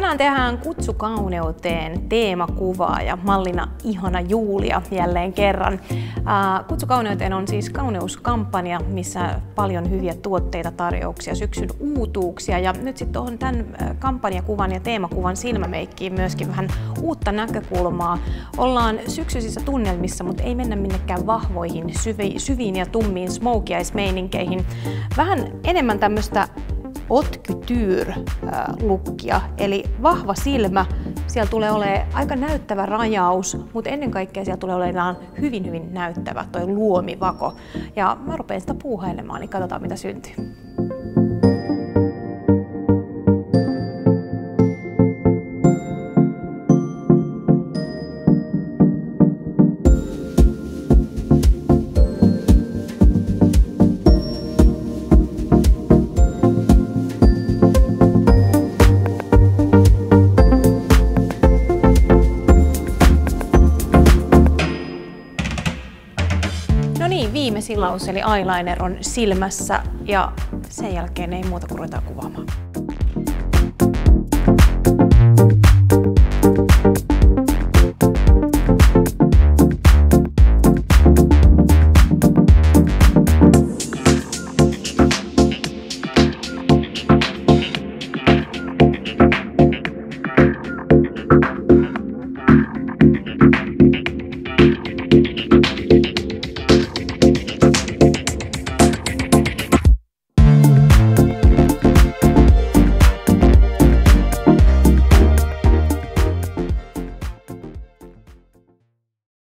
Tänään tehdään Kutsukauneuteen teemakuvaa ja mallina ihana Julia jälleen kerran. Kutsukauneuteen on siis kauneuskampanja, missä paljon hyviä tuotteita, tarjouksia, syksyn uutuuksia ja nyt sitten tuohon tämän kampanjakuvan ja teemakuvan silmämeikkiin myöskin vähän uutta näkökulmaa. Ollaan syksyisissä tunnelmissa, mutta ei mennä minnekään vahvoihin, syviin ja tummiin smokiaismeininkeihin. Vähän enemmän tämmöistä haute couture-lukkia, eli vahva silmä. Siellä tulee olemaan aika näyttävä rajaus, mutta ennen kaikkea siellä tulee olemaan hyvin näyttävä toi luomivako. Ja mä rupean sitä puuhailemaan, niin katsotaan mitä syntyy. No niin, viime silaus eli eyeliner on silmässä ja sen jälkeen ei muuta kuin ruvetaan kuvaamaan.